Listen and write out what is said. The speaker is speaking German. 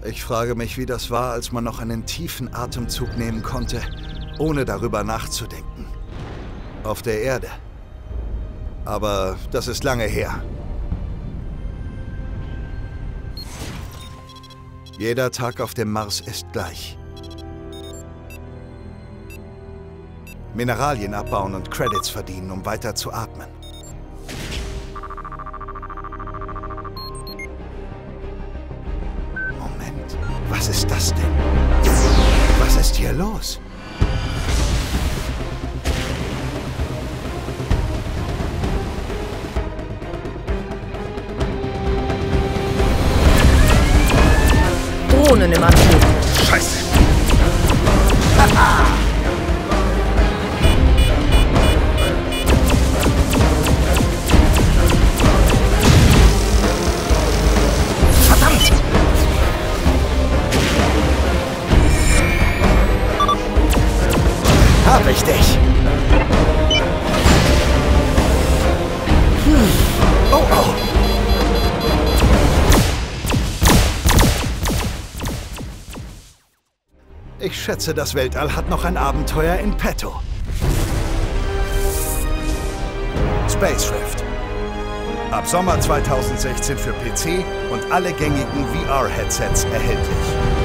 Ich frage mich, wie das war, als man noch einen tiefen Atemzug nehmen konnte, ohne darüber nachzudenken. Auf der Erde. Aber das ist lange her. Jeder Tag auf dem Mars ist gleich. Mineralien abbauen und Credits verdienen, um weiter zu atmen. Moment, was ist das denn? Was ist hier los? Drohnen im Anflug. Scheiße! Haha! Verdammt! Hab ich dich! Oh, oh! Ich schätze, das Weltall hat noch ein Abenteuer in petto. Space Rift. Ab Sommer 2016 für PC und alle gängigen VR-Headsets erhältlich.